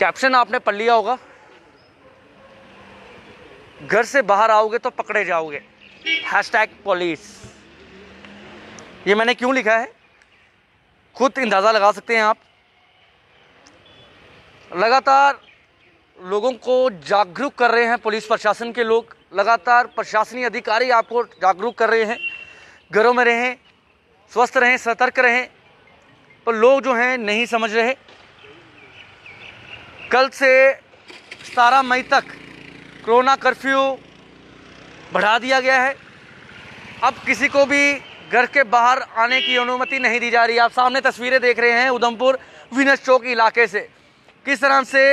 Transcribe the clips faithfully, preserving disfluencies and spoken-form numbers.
Caption आपने पढ़ लिया होगा, घर से बाहर आओगे तो पकड़े जाओगे, हैशटैग पुलिस। ये मैंने क्यों लिखा है खुद अंदाज़ा लगा सकते हैं आप। लगातार लोगों को जागरूक कर रहे हैं पुलिस प्रशासन के लोग, लगातार प्रशासनिक अधिकारी आपको जागरूक कर रहे हैं, घरों में रहें, स्वस्थ रहें, सतर्क रहें, पर लोग जो हैं नहीं समझ रहे। कल से सतारह मई तक कोरोना कर्फ्यू बढ़ा दिया गया है। अब किसी को भी घर के बाहर आने की अनुमति नहीं दी जा रही। आप सामने तस्वीरें देख रहे हैं उधमपुर विनस चौक इलाके से, किस तरह से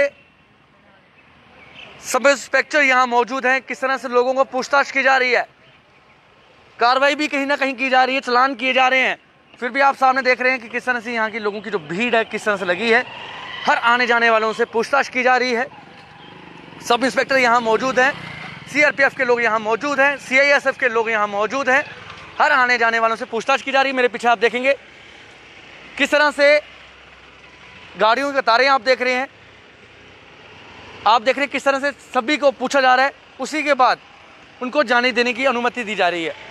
सब इंस्पेक्टर यहाँ मौजूद हैं, किस तरह से लोगों को पूछताछ की जा रही है, कार्रवाई भी कहीं ना कहीं की जा रही है, चालान किए जा रहे हैं। फिर भी आप सामने देख रहे हैं कि किस तरह से यहाँ की लोगों की जो भीड़ है किस तरह से लगी है। हर आने जाने वालों से पूछताछ की जा रही है। सब इंस्पेक्टर यहाँ मौजूद हैं, सीआरपीएफ के लोग यहाँ मौजूद हैं, सीआईएसएफ के लोग यहाँ मौजूद हैं। हर आने जाने वालों से पूछताछ की जा रही है। मेरे पीछे आप देखेंगे किस तरह से गाड़ियों की कतारें आप देख रहे हैं। आप देख रहे हैं किस तरह से सभी को पूछा जा रहा है, उसी के बाद उनको जाने देने की अनुमति दी जा रही है।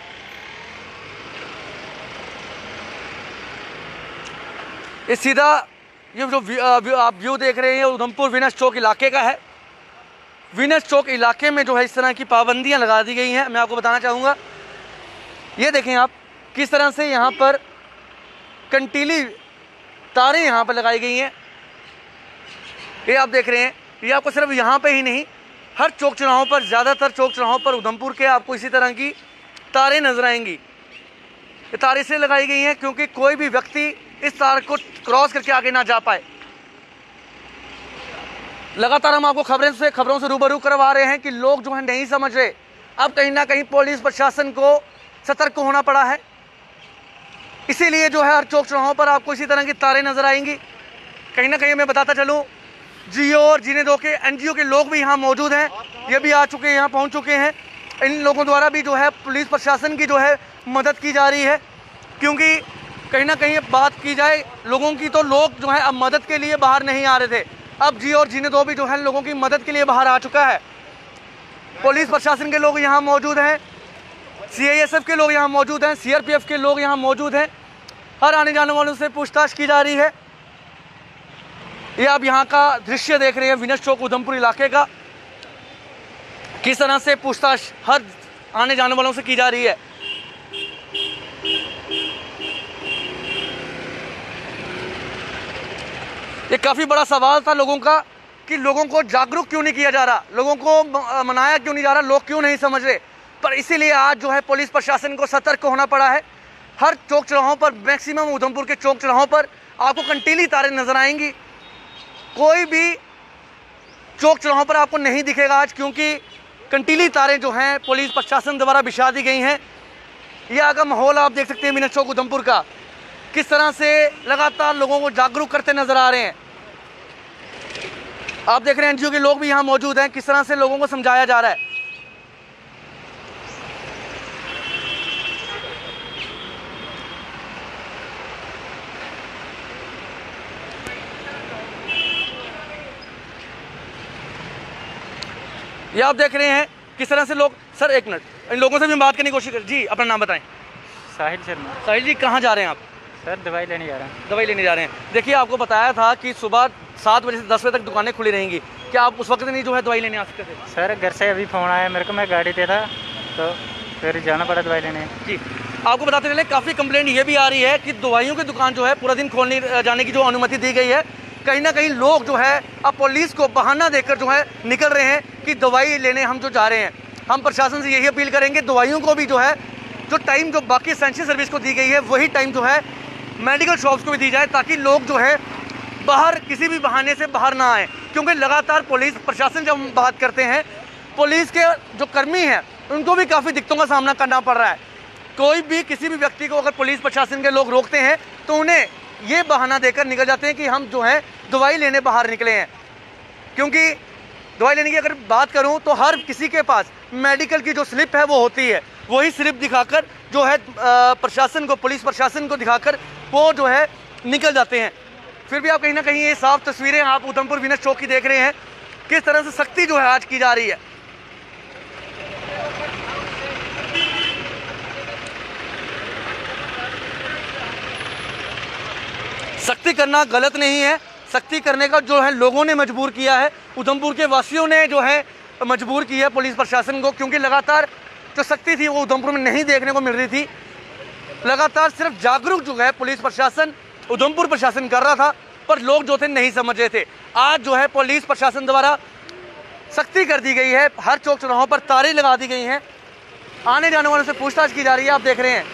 ये सीधा ये जो व्यू आप व्यू देख रहे हैं उधमपुर विनस चौक इलाके का है। विनस चौक इलाके में जो है इस तरह की पाबंदियां लगा दी गई हैं। मैं आपको बताना चाहूँगा, ये देखें आप किस तरह से यहाँ पर कंटीली तारें यहाँ पर लगाई गई हैं। ये आप देख रहे हैं, ये आपको सिर्फ यहाँ पे ही नहीं, हर चौक चौराहों पर, ज़्यादातर चौक चौराहों पर उधमपुर के आपको इसी तरह की तारें नजर आएंगी। ये तारें इसलिए लगाई गई हैं क्योंकि कोई भी व्यक्ति इस तार को क्रॉस करके आगे ना जा पाए। लगातार हम आपको खबरों से खबरों से रूबरू करवा रहे हैं कि लोग जो है नहीं समझ रहे। अब कहीं ना कहीं पुलिस प्रशासन को सतर्क होना पड़ा है, इसीलिए जो है हर चौक चौराहों पर आपको इसी तरह की तारें नजर आएंगी। कहीं ना कहीं मैं बताता चलूँ, जियो और जीने दो के एनजीओ के लोग भी यहाँ मौजूद हैं, ये भी आ चुके हैं, यहाँ पहुँच चुके हैं। इन लोगों द्वारा भी जो है पुलिस प्रशासन की जो है मदद की जा रही है, क्योंकि कहीं ना कहीं बात की जाए लोगों की तो लोग जो है अब मदद के लिए बाहर नहीं आ रहे थे। अब जियो और जीने दो भी जो है लोगों की मदद के लिए बाहर आ चुका है। पुलिस प्रशासन के लोग यहाँ मौजूद हैं, सीआईएसएफ के लोग यहाँ मौजूद हैं, सीआरपीएफ के लोग यहाँ मौजूद हैं। हर आने जाने वालों से पूछताछ की जा रही है। ये आप यहाँ का दृश्य देख रहे हैं विनस चौक उधमपुर इलाके का, किस तरह से पूछताछ हर आने जाने वालों से की जा रही है। ये काफ़ी बड़ा सवाल था लोगों का कि लोगों को जागरूक क्यों नहीं किया जा रहा, लोगों को मनाया क्यों नहीं जा रहा, लोग क्यों नहीं समझ रहे। पर इसीलिए आज जो है पुलिस प्रशासन को सतर्क होना पड़ा है। हर चौक चौराहों पर, मैक्सिमम उधमपुर के चौक चौराहों पर आपको कंटीली तारें नजर आएंगी। कोई भी चौक चौराहों पर आपको नहीं दिखेगा आज, क्योंकि कंटीली तारें जो हैं पुलिस प्रशासन द्वारा बिछा दी गई हैं। यह का माहौल आप देख सकते हैं विनस चौक उधमपुर का, किस तरह से लगातार लोगों को जागरूक करते नजर आ रहे हैं। आप देख रहे हैं एनजीओ के लोग भी यहाँ मौजूद हैं, किस तरह से लोगों को समझाया जा रहा है। ये आप देख रहे हैं किस तरह से लोग, सर एक मिनट, इन लोगों से भी बात करने की कोशिश कर। जी अपना नाम बताएं। साहिल शर्मा। साहिल जी कहाँ जा रहे हैं आप? सर दवाई लेने जा रहे हैं। दवाई लेने जा रहे हैं। देखिए आपको बताया था कि सुबह सात बजे से दस बजे तक दुकानें खुली रहेंगी, क्या आप उस वक्त नहीं जो है दवाई लेने आ सकते थे? सर घर से अभी फ़ोन आया मेरे को, मैं गाड़ी पे था तो फिर जाना पड़ा दवाई लेने। जी आपको बताते चले, काफ़ी कंप्लेंट ये भी आ रही है कि दवाइयों की दुकान जो है पूरा दिन खोलने जाने की जो अनुमति दी गई है, कहीं ना कहीं लोग जो है अब पुलिस को बहाना देकर जो है निकल रहे हैं कि दवाई लेने हम जो जा रहे हैं। हम प्रशासन से यही अपील करेंगे, दवाइयों को भी जो है जो टाइम जो बाकी एसेंशियल सर्विस को दी गई है वही टाइम जो है मेडिकल शॉप्स को भी दी जाए, ताकि लोग जो है बाहर किसी भी बहाने से बाहर ना आए। क्योंकि लगातार पुलिस प्रशासन जब हम बात करते हैं, पुलिस के जो कर्मी हैं उनको भी काफ़ी दिक्कतों का सामना करना पड़ रहा है। कोई भी किसी भी व्यक्ति को अगर पुलिस प्रशासन के लोग रोकते हैं तो उन्हें ये बहाना देकर निकल जाते हैं कि हम जो है दवाई लेने बाहर निकले हैं। क्योंकि दवाई लेने की अगर बात करूं तो हर किसी के पास मेडिकल की जो स्लिप है वो होती है, वही स्लिप दिखाकर जो है प्रशासन को, पुलिस प्रशासन को दिखाकर वो जो है निकल जाते हैं। फिर भी आप कहीं ना कहीं ये साफ तस्वीरें आप उधमपुर वीनस चौक की देख रहे हैं, किस तरह से सख्ती जो है आज की जा रही है। सख्ती करना गलत नहीं है, सख्ती करने का जो है लोगों ने मजबूर किया है, उधमपुर के वासियों ने जो है मजबूर किया है पुलिस प्रशासन को, क्योंकि लगातार जो सख्ती थी वो उधमपुर में नहीं देखने को मिल रही थी। लगातार सिर्फ जागरूक जो है पुलिस प्रशासन, उधमपुर प्रशासन कर रहा था, पर लोग जो थे नहीं समझ रहे थे। आज जो है पुलिस प्रशासन द्वारा सख्ती कर दी गई है, हर चौक चौराहों पर तारें लगा दी गई हैं, आने जाने वालों से पूछताछ की जा रही है। आप देख रहे हैं,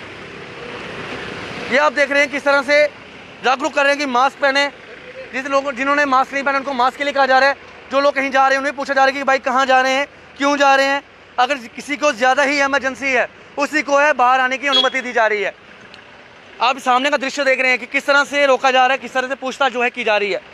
ये आप देख रहे हैं किस तरह से जागरूक कर रहे हैं कि मास्क पहने। जिस लोगों जिन्होंने मास्क नहीं पहना उनको मास्क के लिए कहा जा रहा है। जो लोग कहीं जा रहे हैं उन्हें पूछा जा रहा है कि भाई कहाँ जा रहे हैं, क्यों जा रहे हैं। अगर किसी को ज़्यादा ही इमरजेंसी है उसी को है बाहर आने की अनुमति दी जा रही है। आप सामने का दृश्य देख रहे हैं कि किस तरह से रोका जा रहा है, किस तरह से पूछताछ जो है की जा रही है।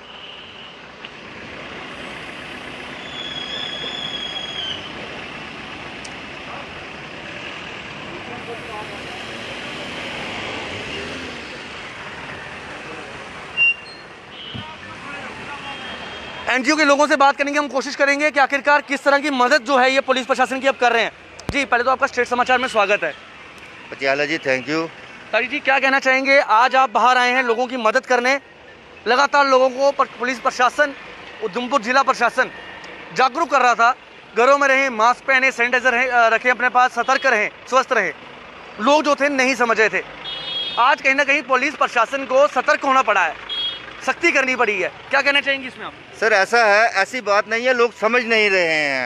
एनजीओ के लोगों से बात करेंगे, हम कोशिश करेंगे कि आखिरकार किस तरह की मदद जो है ये पुलिस प्रशासन की अब कर रहे हैं। जी पहले तो आपका स्टेट समाचार में स्वागत है। Patiala ji, thank you. तारी जी क्या कहना चाहेंगे, आज आप बाहर आए हैं लोगों की मदद करने, लगातार लोगों को पर, पुलिस प्रशासन, उधमपुर जिला प्रशासन जागरूक कर रहा था, घरों में रहें, मास्क पहने, सैनिटाइजर रखें अपने पास, सतर्क रहें, स्वस्थ रहें। लोग जो थे नहीं समझ रहे थे। आज कहीं ना कहीं पुलिस प्रशासन को सतर्क होना पड़ा है, सख्ती करनी पड़ी है। क्या कहना चाहेंगे इसमें आप? सर ऐसा है, ऐसी बात नहीं है, लोग समझ नहीं रहे हैं।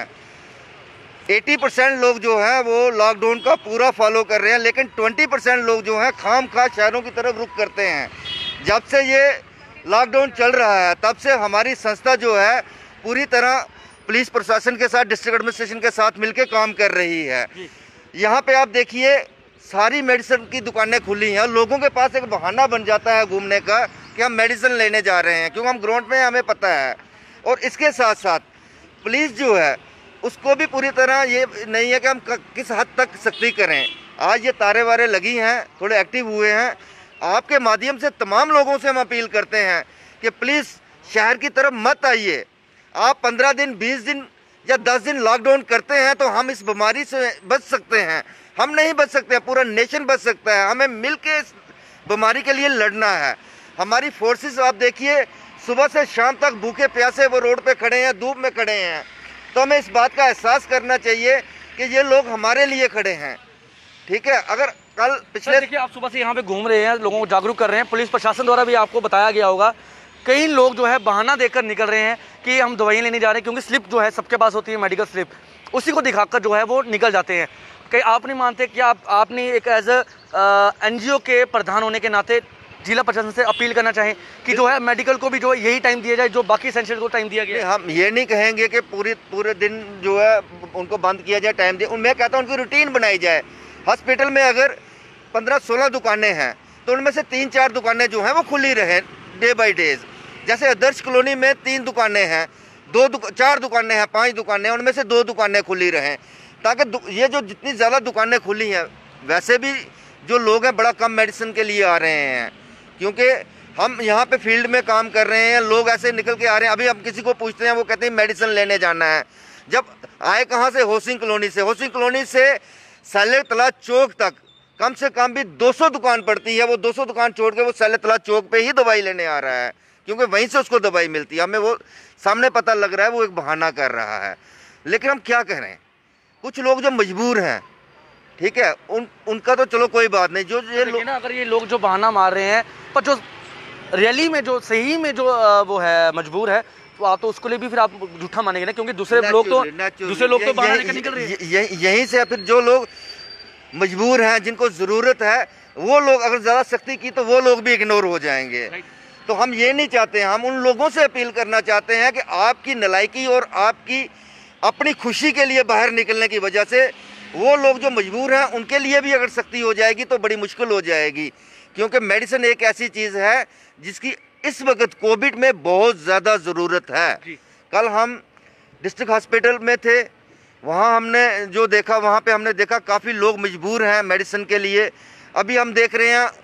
अस्सी परसेंट लोग जो हैं वो लॉकडाउन का पूरा फॉलो कर रहे हैं, लेकिन बीस परसेंट लोग जो हैं खाम खा शहरों की तरफ रुख करते हैं। जब से ये लॉकडाउन चल रहा है तब से हमारी संस्था जो है पूरी तरह पुलिस प्रशासन के साथ, डिस्ट्रिक्ट एडमिनिस्ट्रेशन के साथ मिलकर काम कर रही है। यहाँ पे आप देखिए सारी मेडिसिन की दुकानें खुली हैं। लोगों के पास एक बहाना बन जाता है घूमने का कि हम मेडिसिन लेने जा रहे हैं, क्योंकि हम ग्राउंड में हमें पता है। और इसके साथ साथ पुलिस जो है उसको भी पूरी तरह ये नहीं है कि हम किस हद तक सख्ती करें। आज ये तारे वारे लगी हैं, थोड़े एक्टिव हुए हैं। आपके माध्यम से तमाम लोगों से हम अपील करते हैं कि प्लीज़ शहर की तरफ मत आइए। आप पंद्रह दिन, बीस दिन या दस दिन लॉकडाउन करते हैं तो हम इस बीमारी से बच सकते हैं। हम नहीं बच सकते, पूरा नेशन बच सकता है। हमें मिल के इस बीमारी के लिए लड़ना है। हमारी फोर्सेस आप देखिए सुबह से शाम तक भूखे प्यासे वो रोड पे खड़े हैं, धूप में खड़े हैं। तो हमें इस बात का एहसास करना चाहिए कि ये लोग हमारे लिए खड़े हैं। ठीक है, अगर कल पिछले देखिए आप सुबह से यहाँ पे घूम रहे हैं, लोगों को जागरूक कर रहे हैं। पुलिस प्रशासन द्वारा भी आपको बताया गया होगा, कई लोग जो है बहाना देकर निकल रहे हैं कि हम दवाइयाँ लेने जा रहे हैं, क्योंकि स्लिप जो है सबके पास होती है, मेडिकल स्लिप, उसी को दिखाकर जो है वो निकल जाते हैं। कहीं आप नहीं मानते कि आप आपने एक एज एन जी ओ के प्रधान होने के नाते जिला प्रशासन से अपील करना चाहें कि जो है मेडिकल को भी जो यही टाइम दिया जाए जो बाकी एसेंशियल को टाइम दिया गया है? हम ये नहीं कहेंगे कि पूरी पूरे दिन जो है उनको बंद किया जाए, टाइम दिया। मैं कहता हूँ उनकी रूटीन बनाई जाए। हॉस्पिटल में अगर पंद्रह सोलह दुकानें हैं तो उनमें से तीन चार दुकानें जो हैं वो खुली रहें डे बाई डेज। जैसे आदर्श कॉलोनी में तीन दुकानें हैं, दो दुक, चार दुकानें हैं, पाँच दुकानें, उनमें से दो दुकानें खुली रहें, ताकि ये जो जितनी ज़्यादा दुकानें खुली हैं, वैसे भी जो लोग हैं बड़ा कम मेडिसिन के लिए आ रहे हैं, क्योंकि हम यहाँ पे फील्ड में काम कर रहे हैं। लोग ऐसे निकल के आ रहे हैं। अभी हम किसी को पूछते हैं वो कहते हैं मेडिसिन लेने जाना है। जब आए कहाँ से? होसिंग कॉलोनी से। होसिंग कॉलोनी से सैले तला चौक तक कम से कम भी दो सौ दुकान पड़ती है। वो दो सौ दुकान छोड़ के वो सैले तला चौक पे ही दवाई लेने आ रहा है, क्योंकि वहीं से उसको दवाई मिलती है। हमें वो सामने पता लग रहा है वो एक बहाना कर रहा है, लेकिन हम क्या करें? कुछ लोग जो मजबूर हैं, ठीक है, उन उनका तो चलो कोई बात नहीं। जो ये लोग ना, अगर ये लोग जो बहाना मार रहे हैं, पर जो रैली में जो सही में जो वो है मजबूर है, तो आप तो उसको लिए भी फिर आप झूठा मानेंगे ना, क्योंकि दूसरे लोग तो दूसरे लोग तो बहाना लेकर निकल रहे हैं। यहीं से फिर जो लोग मजबूर हैं, जिनको ज़रूरत है, वो लोग अगर ज़्यादा सख्ती की तो वो लोग भी इग्नोर हो जाएंगे। तो हम ये नहीं चाहते। हम उन लोगों से अपील करना चाहते हैं कि आपकी नलायकी और आपकी अपनी खुशी के लिए बाहर निकलने की वजह से वो लोग जो मजबूर हैं उनके लिए भी अगर सख्ती हो जाएगी तो बड़ी मुश्किल हो जाएगी, क्योंकि मेडिसिन एक ऐसी चीज़ है जिसकी इस वक्त कोविड में बहुत ज़्यादा ज़रूरत है। कल हम डिस्ट्रिक्ट हॉस्पिटल में थे, वहाँ हमने जो देखा, वहाँ पे हमने देखा काफ़ी लोग मजबूर हैं मेडिसिन के लिए। अभी हम देख रहे हैं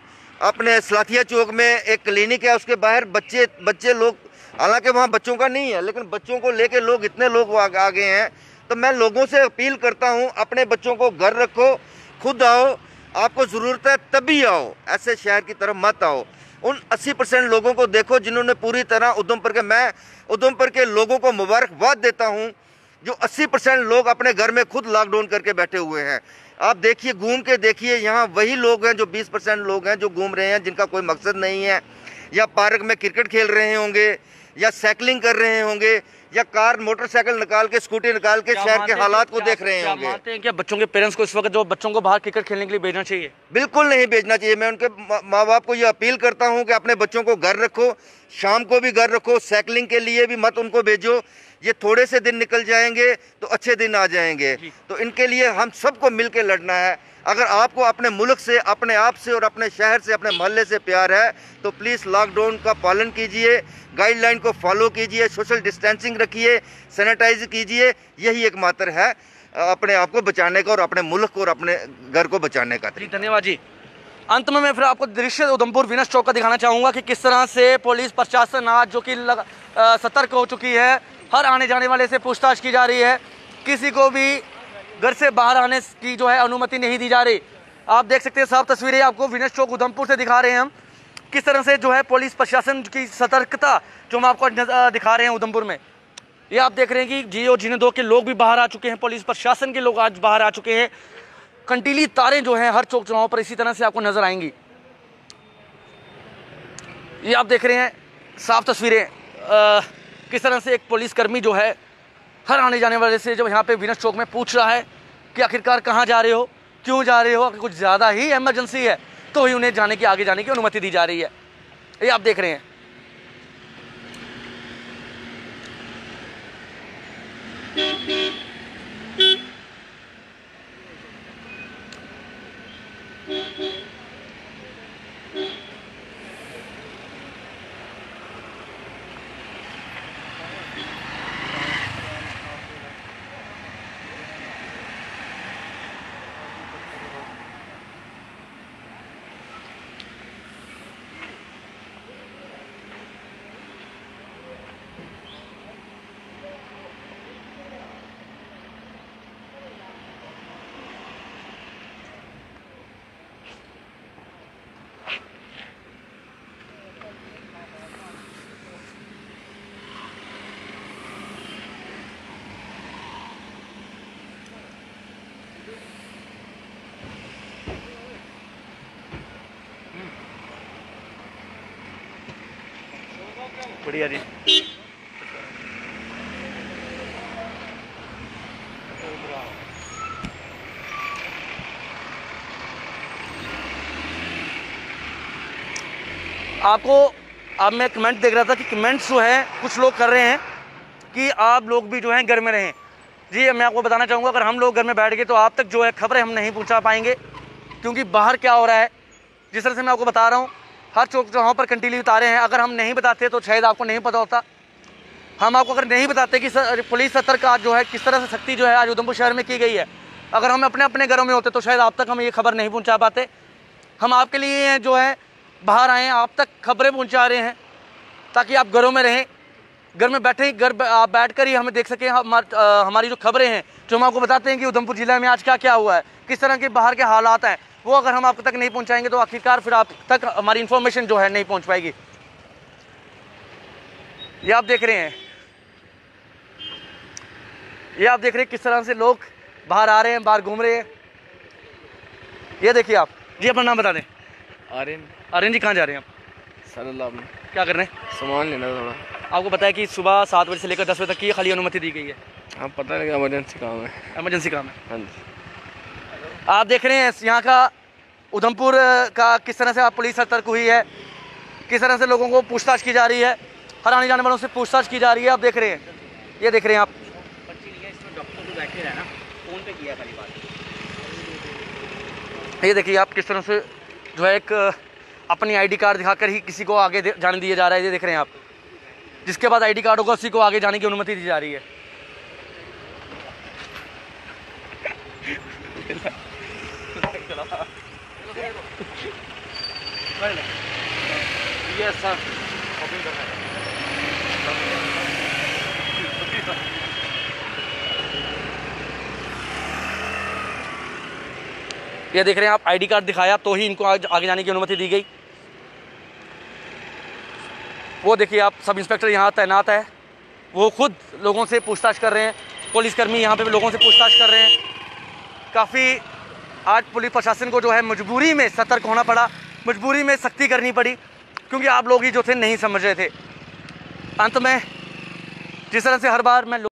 अपने सलाथिया चौक में एक क्लिनिक है, उसके बाहर बच्चे बच्चे लोग, हालांकि वहाँ बच्चों का नहीं है, लेकिन बच्चों को लेके लोग इतने लोग आ गए हैं। तो मैं लोगों से अपील करता हूँ, अपने बच्चों को घर रखो, खुद आओ, आपको ज़रूरत है तभी आओ, ऐसे शहर की तरफ मत आओ। उन अस्सी परसेंट लोगों को देखो जिन्होंने पूरी तरह उधमपुर के, मैं उधमपुर के लोगों को मुबारकबाद देता हूँ जो अस्सी परसेंट लोग अपने घर में खुद लॉकडाउन करके बैठे हुए हैं। आप देखिए, घूम के देखिए, यहाँ वही लोग हैं जो बीस परसेंट लोग हैं जो घूम रहे हैं, जिनका कोई मकसद नहीं है, या पार्क में क्रिकेट खेल रहे होंगे, या साइकिलिंग कर रहे होंगे, या कार मोटरसाइकिल निकाल के, स्कूटी निकाल के शहर के हालात को देख रहे होंगे। मानते हैं क्या बच्चों के पेरेंट्स को इस वक्त जो बच्चों को बाहर क्रिकेट खेलने के लिए भेजना चाहिए? बिल्कुल नहीं भेजना चाहिए। मैं उनके माँ बाप को ये अपील करता हूँ कि अपने बच्चों को घर रखो, शाम को भी घर रखो, साइकिलिंग के लिए भी मत उनको भेजो। ये थोड़े से दिन निकल जाएंगे तो अच्छे दिन आ जाएंगे। तो इनके लिए हम सबको मिल के लड़ना है। अगर आपको अपने मुल्क से, अपने आप से और अपने शहर से, अपने मोहल्ले से प्यार है तो प्लीज़ लॉकडाउन का पालन कीजिए, गाइडलाइन को फॉलो कीजिए, सोशल डिस्टेंसिंग रखिए, सैनिटाइज कीजिए। यही एक मात्र है अपने आप को बचाने का और अपने मुल्क को और अपने घर को बचाने का। जी धन्यवाद जी। अंत में मैं फिर आपको दृश्य उधमपुर विनस चौक का दिखाना चाहूँगा कि किस तरह से पुलिस प्रशासन आज जो कि सतर्क हो चुकी है। हर आने जाने वाले से पूछताछ की जा रही है, किसी को भी घर से बाहर आने की जो है अनुमति नहीं दी जा रही। आप देख सकते हैं, साफ तस्वीरें आपको विनस चौक उधमपुर से दिखा रहे हैं हम, किस तरह से जो है पुलिस प्रशासन की सतर्कता जो हम आपको दिखा रहे हैं उधमपुर में। ये आप देख रहे हैं कि जियो जिन्हें दो के लोग भी बाहर आ चुके हैं, पुलिस प्रशासन के लोग आज बाहर आ चुके हैं। कंटीली तारें जो हैं हर चौक चौराहों पर इसी तरह से आपको नजर आएंगी। ये आप देख रहे हैं साफ तस्वीरें, किस तरह से एक पुलिसकर्मी जो है हर आने जाने वाले से जब यहाँ पे विनस चौक में पूछ रहा है कि आखिरकार कहाँ जा रहे हो, क्यों जा रहे हो, अगर कुछ ज़्यादा ही इमरजेंसी है तो ही उन्हें जाने की, आगे जाने की अनुमति दी जा रही है। ये आप देख रहे हैं। बढ़िया जी। आपको अब मैं कमेंट देख रहा था कि कमेंट्स जो है कुछ लोग कर रहे हैं कि आप लोग भी जो हैं घर में रहें। जी मैं आपको बताना चाहूँगा, अगर हम लोग घर में बैठ गए तो आप तक जो है खबरें हम नहीं पहुँचा पाएंगे, क्योंकि बाहर क्या हो रहा है जिस तरह से मैं आपको बता रहा हूँ, हर चौक चौराहों पर कंटीली उतारे हैं। अगर हम नहीं बताते तो शायद आपको नहीं पता होता। हम आपको अगर नहीं बताते कि पुलिस सतर्क आज जो है किस तरह से सख्ती जो है आज उधमपुर शहर में की गई है, अगर हम अपने अपने घरों में होते तो शायद आप तक हम ये खबर नहीं पहुंचा पाते। हम आपके लिए जो है बाहर आए हैं, आप तक खबरें पहुंचा रहे हैं ताकि आप घरों में रहें, घर में बैठे ही घर आप बैठ कर ही हमें देख सकें। हमारी जो खबरें हैं जो हम आपको बताते हैं कि उधमपुर ज़िले में आज क्या क्या हुआ है, किस तरह के बाहर के हालात हैं, वो अगर हम आप तक नहीं पहुंचाएंगे तो आखिरकार फिर आप तक हमारी इंफॉर्मेशन जो है नहीं पहुंच पाएगी। ये आप देख रहे हैं, ये आप देख रहे हैं किस तरह से लोग बाहर आ रहे हैं, बाहर घूम रहे हैं। ये देखिए आप जी, अपना नाम बता दें। आर्यन। आर्यन जी, कहाँ जा रहे हैं आप? सर में क्या कर रहे हैं? सामान लेना थोड़ा। आपको पता है कि सुबह सात बजे से लेकर दस बजे तक की खाली अनुमति दी गई है। हाँ पता नहीं, इमरजेंसी काम है। इमरजेंसी काम है। हाँ जी। आप देख रहे हैं यहाँ का उधमपुर का किस तरह से आप पुलिस सतर्क हुई है, किस तरह से लोगों को पूछताछ की जा रही है, हर आने जाने वालों से पूछताछ की जा रही है। आप देख रहे हैं, ये देख रहे हैं आप। ये देखिए आप किस तरह से जो है एक अपनी आईडी कार्ड दिखाकर ही किसी को आगे जाने दिया जा रहा है। ये देख रहे हैं आप, जिसके बाद आईडी कार्ड होगा उसी को आगे जाने की अनुमति दी जा रही है। ये सर शॉपिंग करना है। ये देख रहे हैं आप, आईडी कार्ड दिखाया तो ही इनको आज आगे जाने की अनुमति दी गई। वो देखिए आप, सब इंस्पेक्टर यहाँ तैनात है, वो खुद लोगों से पूछताछ कर रहे हैं। पुलिसकर्मी यहाँ पे भी लोगों से पूछताछ कर रहे हैं। काफ़ी आज पुलिस प्रशासन को जो है मजबूरी में सतर्क होना पड़ा, मजबूरी में सख्ती करनी पड़ी, क्योंकि आप लोग ही जो थे नहीं समझ रहे थे। अंत में जिस तरह से हर बार मैं